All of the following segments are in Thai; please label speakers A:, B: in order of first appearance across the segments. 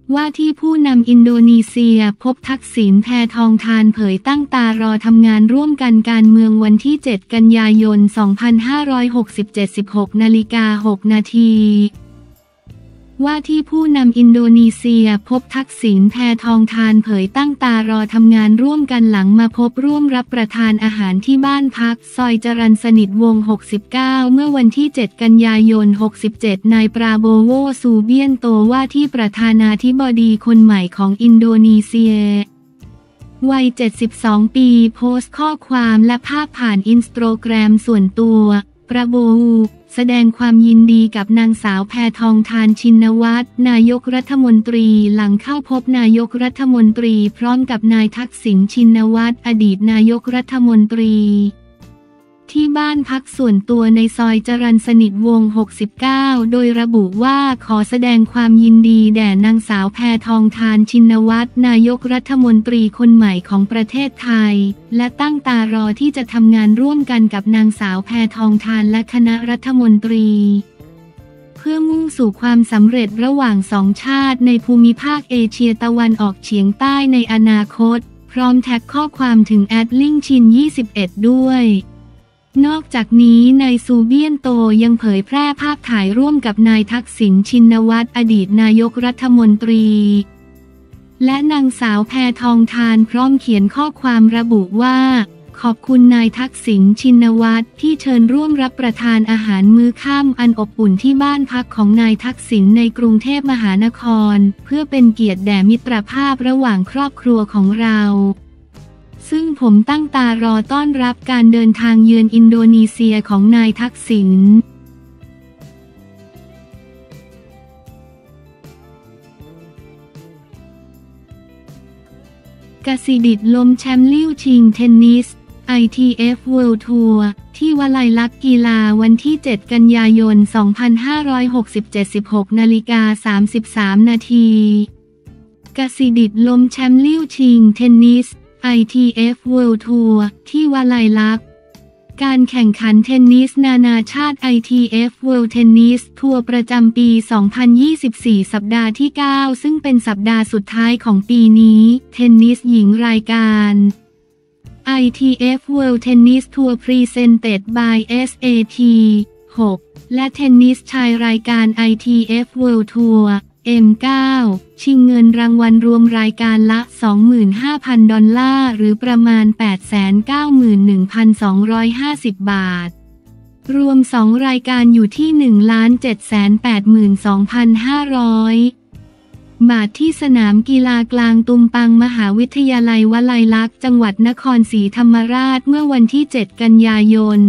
A: ว่าที่ผู้นำอินโดนีเซียพบทักษิณแพทองธารเผยตั้งตารอทำงานร่วมกันการเมืองวันที่ 7 กันยายน 2567 16:06 นาทีว่าที่ผู้นำอินโดนีเซียพบทักษิณแพทองธารเผยตั้งตารอทำงานร่วมกันหลังมาพบร่วมรับประทานอาหารที่บ้านพักซอยจรัญสนิทวงศ์ 69 เมื่อวันที่ 7 กันยายน 67 นายปราโบโว ซูเบียนโตว่าที่ประธานาธิบดีคนใหม่ของอินโดนีเซียวัย 72 ปีโพสต์ข้อความและภาพผ่านอินสตาแกรมส่วนตัวปราโบแสดงความยินดีกับนางสาวแพทองธารชินวัตรนายกรัฐมนตรีหลังเข้าพบนายกรัฐมนตรีพร้อมกับนายทักษิณชินวัตรอดีตนายกรัฐมนตรีที่บ้านพักส่วนตัวในซอยจรัญสนิทวงศ์ 69 โดยระบุว่าขอแสดงความยินดีแด่นางสาวแพทองธารชินวัตรนายกรัฐมนตรีคนใหม่ของประเทศไทยและตั้งตารอที่จะทำงานร่วมกันกับนางสาวแพทองธารและคณะรัฐมนตรีเพื่อมุ่งสู่ความสำเร็จระหว่างสองชาติในภูมิภาคเอเชียตะวันออกเฉียงใต้ในอนาคตพร้อมแท็กข้อความถึงแอดลิงชิน 21 ด้วยนอกจากนี้นายซูเบียนโตยังเผยแพร่ภาพถ่ายร่วมกับนายทักษิณชินวัตรอดีตนายกรัฐมนตรีและนางสาวแพทองธารพร้อมเขียนข้อความระบุว่าขอบคุณนายทักษิณชินวัตรที่เชิญร่วมรับประทานอาหารมื้อค่ำอันอบอุ่นที่บ้านพักของนายทักษิณในกรุงเทพมหานครเพื่อเป็นเกียรติแด่มิตรภาพระหว่างครอบครัวของเราซึ่งผมตั้งตารอต้อนรับการเดินทางเยือนอินโดนีเซียของนายทักษิณกสิดิษฐ์ล้มแชมป์ลิ่วชิงเทนนิส ITF World Tour ที่วลัยลักษณ์กีฬาวันที่ 7 กันยายน 2567 16:33 นาทีกสิดิษฐ์ล้มแชมป์ลิ่วชิงเทนนิสITF World Tour ที่วลัยลักษณ์การแข่งขันเทนนิสนานาชาติ ITF World Tennis Tour ประจำปี 2024 สัปดาห์ที่ 9 ซึ่งเป็นสัปดาห์สุดท้ายของปีนี้เทนนิสหญิงรายการ ITF World Tennis Tour Presented by SAT 6 และเทนนิสชายรายการ ITF World Tour M9 ชิงเงินรางวัลรวมรายการละ $25,000 หรือประมาณ 891,250 บาทรวม2รายการอยู่ที่ 1,782,500 บาทที่สนามกีฬากลางตุมปังมหาวิทยาลัยวลัยลักษณ์จังหวัดนครศรีธรรมราชเมื่อวันที่ 7 กันยายน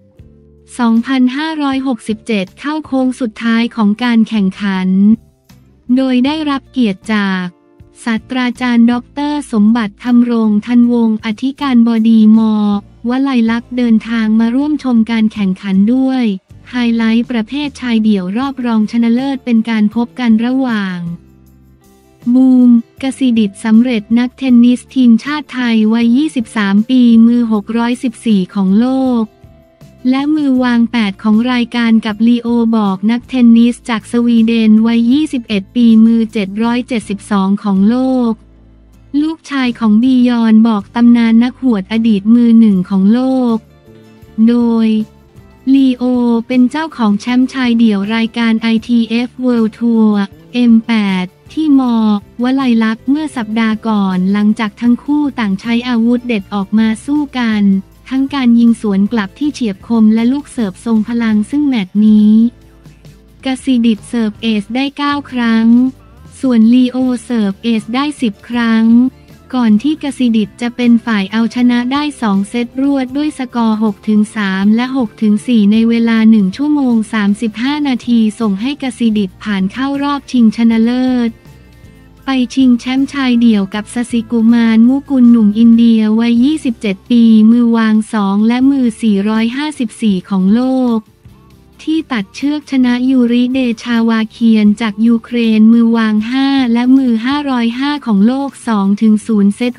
A: 2567 เข้าโค้งสุดท้ายของการแข่งขันโดยได้รับเกียรติจากศาสตราจารย์ดร.สมบัติธรรมรงค์ทันวงศ์อธิการบดีม.วลัยลักษณ์เดินทางมาร่วมชมการแข่งขันด้วยไฮไลท์ประเภทชายเดี่ยวรอบรองชนะเลิศเป็นการพบกันระหว่างบูมกสิดิษฐ์สำเร็จนักเทนนิสทีมชาติไทยวัย 23 ปีมือ 614 ของโลกและมือวาง 8 ของรายการกับลีโอบอกนักเทนนิสจากสวีเดนวัย 21 ปีมือ 772 ของโลกลูกชายของบียอนบอกตำนานนักหวดอดีตมือ 1 ของโลกโดยลีโอเป็นเจ้าของแชมป์ชายเดี่ยวรายการ ITF World Tour M8 ที่ม.วลัยลักษณ์เมื่อสัปดาห์ก่อนหลังจากทั้งคู่ต่างใช้อาวุธเด็ดออกมาสู้กันทั้งการยิงสวนกลับที่เฉียบคมและลูกเสิร์ฟทรงพลังซึ่งแมตช์นี้กสิดิษฐ์เสิร์ฟเอซได้ 9 ครั้งส่วนลีโอเสิร์ฟเอซได้ 10 ครั้งก่อนที่กสิดิษฐ์จะเป็นฝ่ายเอาชนะได้ 2 เซตรวดด้วยสกอร์ 6-3 และ 6-4 ในเวลา 1 ชั่วโมง 35 นาทีส่งให้กสิดิษฐ์ผ่านเข้ารอบชิงชนะเลิศไปชิงแชมป์ชายเดี่ยวกับสสิกุมารมุกุลหนุ่มอินเดียวัย 27 ปีมือวาง 2 และมือ 454 ของโลกที่ตัดเชือกชนะยูริเดชาวาเคียนจากยูเครนมือวาง 5 และมือ 505 ของโลก 2-0 เซต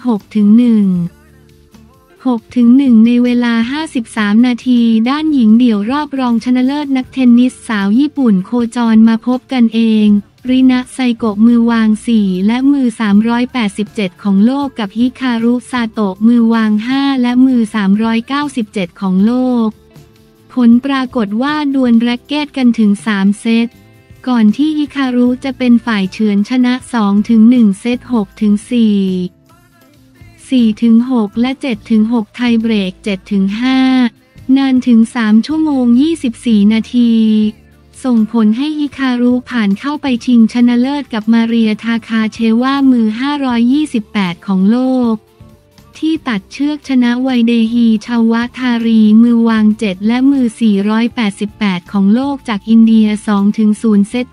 A: 6-1 ในเวลา 53 นาทีด้านหญิงเดี่ยวรอบรองชนะเลิศนักเทนนิสสาวญี่ปุ่นโคจรมาพบกันเองรินะไซโกะมือวาง4และมือ387ของโลกกับฮิคารุซาโตะมือวาง5และมือ397ของโลกผลปรากฏว่าดวลแร็กเก็ตกันถึง3เซตก่อนที่ฮิคารุจะเป็นฝ่ายเฉือนชนะ 2-1 เซต 6-4 4-6 และ 7-6 ไทยเบรก 7-5 นานถึง3 ชั่วโมง 24 นาทีส่งผลให้ฮิคารุผ่านเข้าไปชิงชนะเลิศกับมาเรียทาคาเชวามือ528ของโลกที่ตัดเชือกชนะไวเดฮีชาวะทารีมือวาง7และมือ488ของโลกจากอินเดีย 2-0 เซต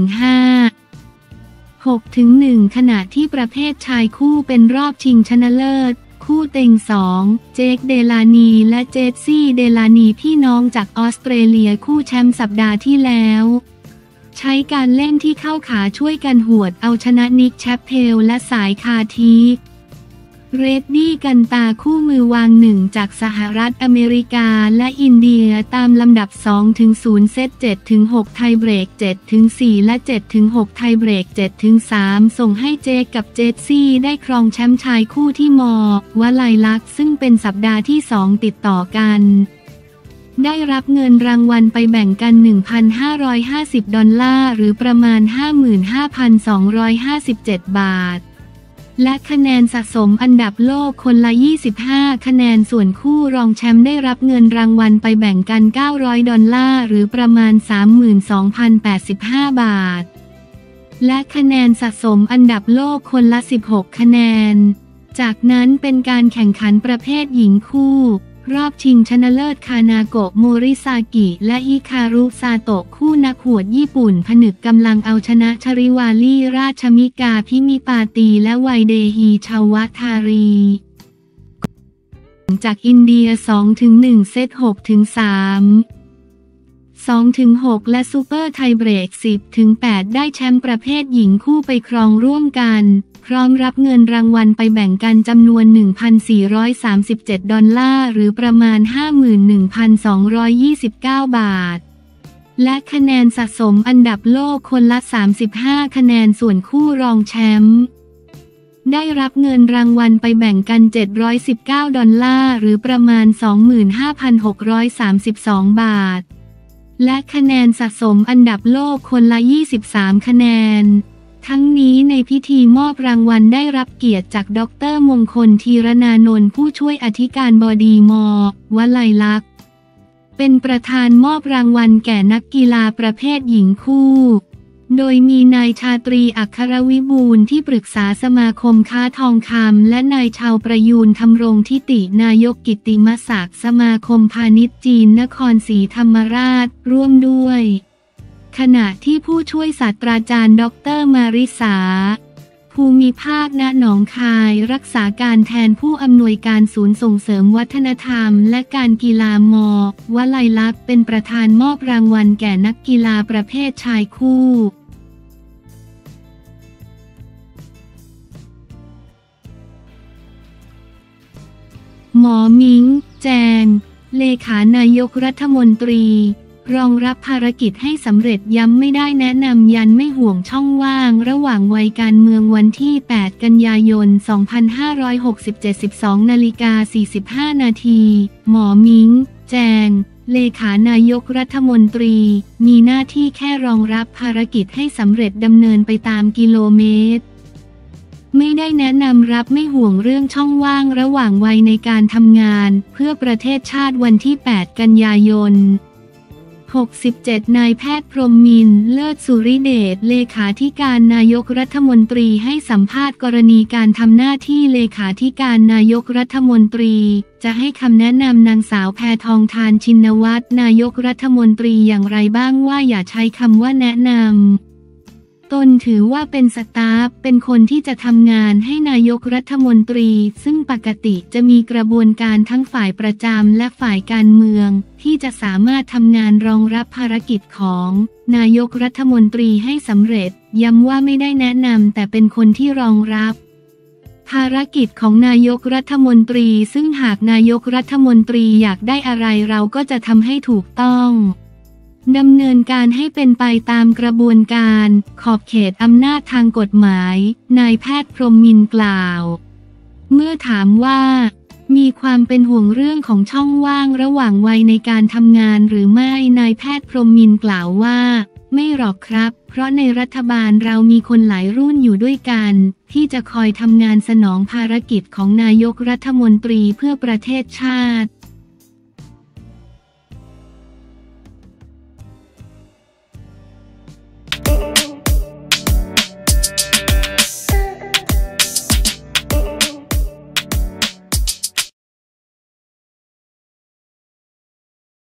A: 7-5 6-1 ขณะที่ประเภทชายคู่เป็นรอบชิงชนะเลิศคู่เต็ง2เจคเดลานีและเจสซี่เดลานีพี่น้องจากออสเตรเลียคู่แชมป์สัปดาห์ที่แล้วใช้การเล่นที่เข้าขาช่วยกันหวดเอาชนะนิกแชปเพลและสายคาทีเรดดี้กันตาคู่มือวาง1จากสหรัฐอเมริกาและอินเดียตามลำดับ 2-0 เซต 7-6 ไทยเบรก 7-4 และ 7-6 ไทยเบรก 7-3 ส่งให้เจคกับเจสซี่ได้ครองแชมป์ชายคู่ที่ม.วลัยลักษณ์ซึ่งเป็นสัปดาห์ที่2ติดต่อกันได้รับเงินรางวัลไปแบ่งกัน $1,550 หรือประมาณ 55,257 บาทและคะแนนสะสมอันดับโลกคนละ25คะแนนส่วนคู่รองแชมป์ได้รับเงินรางวัลไปแบ่งกัน$900หรือประมาณ 32,085 บาทและคะแนนสะสมอันดับโลกคนละ16คะแนนจากนั้นเป็นการแข่งขันประเภทหญิงคู่รอบชิงชนะเลิศคานาโกะโมริซากิและฮิคารุซาโตะคู่นักหวดญี่ปุ่นผนึกกำลังเอาชนะชริวาลีราชมิกาพิมิปาตีและไวเดฮีชาวะทารีจากอินเดีย 2-1 เซต 6-3 2-6 และซูเปอร์ไทยเบรก 10-8 ได้แชมป์ประเภทหญิงคู่ไปครองร่วมกันพร้อมรับเงินรางวัลไปแบ่งกันจำนวน $1,437 หรือประมาณ 51,229 บาทและคะแนนสะสมอันดับโลกคนละ35คะแนนส่วนคู่รองแชมป์ได้รับเงินรางวัลไปแบ่งกัน$719หรือประมาณ 25,632 บาทและคะแนนสะสมอันดับโลกคนละ23คะแนนทั้งนี้ในพิธีมอบรางวัลได้รับเกียรติจากดร.มงคลธีรนานนท์ผู้ช่วยอธิการบดีม.วลัยลักษณ์เป็นประธานมอบรางวัลแก่นักกีฬาประเภทหญิงคู่โดยมีนายชาตรีอัครวิบูลย์ที่ปรึกษาสมาคมค้าทองคำและนายชาวประยูนธำรงทิตินายกกิตติมศักดิ์สมาคมพาณิชย์จีนนครศรีธรรมราชร่วมด้วยขณะที่ผู้ช่วยศาสตราจารย์ดร.มาริสาภูมิภาคณหนองคายรักษาการแทนผู้อำนวยการศูนย์ส่งเสริมวัฒนธรรมและการกีฬาม.วลัยลักษณ์เป็นประธานมอบรางวัลแก่นักกีฬาประเภทชายคู่หมอมิงแจงเลขานายกรัฐมนตรีรองรับภารกิจให้สำเร็จย้ำไม่ได้แนะนำยันไม่ห่วงช่องว่างระหว่างวัยการเมืองวันที่8กันยายน2567 12:45 นาทีหมอมิงแจงเลขานายกรัฐมนตรีมีหน้าที่แค่รองรับภารกิจให้สำเร็จดำเนินไปตามกิโลเมตรไม่ได้แนะนำรับไม่ห่วงเรื่องช่องว่างระหว่างวัยในการทำงานเพื่อประเทศชาติวันที่8กันยายน67นายแพทย์พรหมมินทร์เลิศสุริเดชเลขาธิการนายกรัฐมนตรีให้สัมภาษณ์กรณีการทำหน้าที่เลขาธิการนายกรัฐมนตรีจะให้คำแนะนำนางสาวแพทองธารชินวัตรนายกรัฐมนตรีอย่างไรบ้างว่าอย่าใช้คำว่าแนะนำตนถือว่าเป็นสตาฟเป็นคนที่จะทำงานให้นายกรัฐมนตรีซึ่งปกติจะมีกระบวนการทั้งฝ่ายประจำและฝ่ายการเมืองที่จะสามารถทำงานรองรับภารกิจของนายกรัฐมนตรีให้สำเร็จย้ำว่าไม่ได้แนะนำแต่เป็นคนที่รองรับภารกิจของนายกรัฐมนตรีซึ่งหากนายกรัฐมนตรีอยากได้อะไรเราก็จะทำให้ถูกต้องดำเนินการให้เป็นไปตามกระบวนการขอบเขตอำนาจทางกฎหมายนายแพทย์พรหมินทร์กล่าวเมื่อถามว่ามีความเป็นห่วงเรื่องของช่องว่างระหว่างวัยในการทำงานหรือไม่นายแพทย์พรหมินทร์กล่าวว่าไม่หรอกครับเพราะในรัฐบาลเรามีคนหลายรุ่นอยู่ด้วยกันที่จะคอยทำงานสนองภารกิจของนายกรัฐมนตรีเพื่อประเทศชาติ